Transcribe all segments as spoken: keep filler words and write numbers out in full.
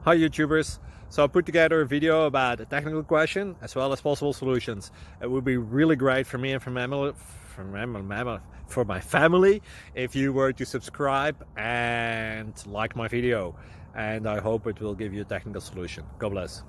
Hi YouTubers! So I put together a video about a technical question as well as possible solutions. It would be really great for me and for, mammal, for, mammal, for my family if you were to subscribe and like my video. And I hope it will give you a technical solution. God bless.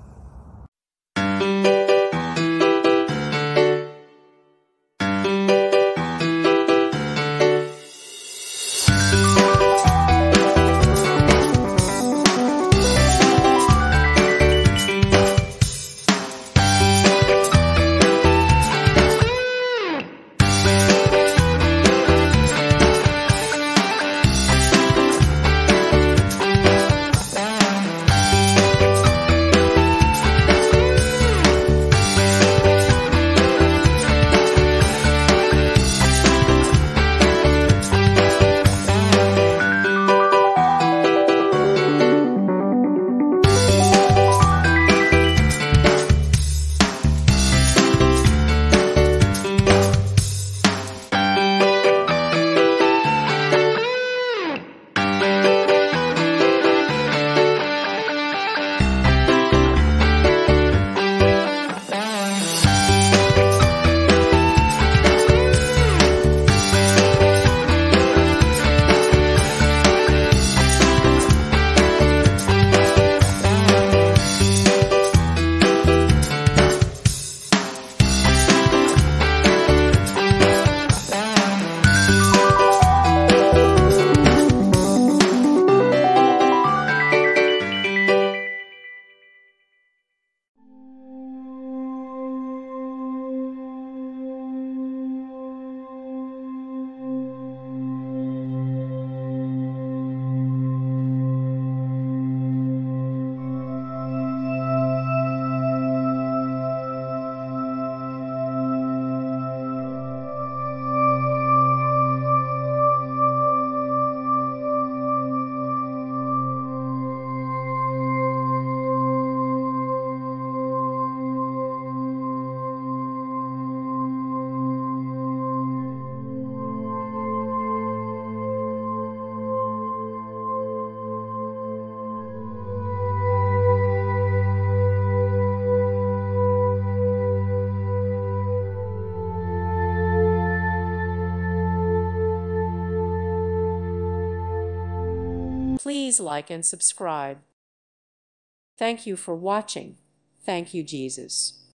Please like and subscribe. Thank you for watching. Thank you, Jesus.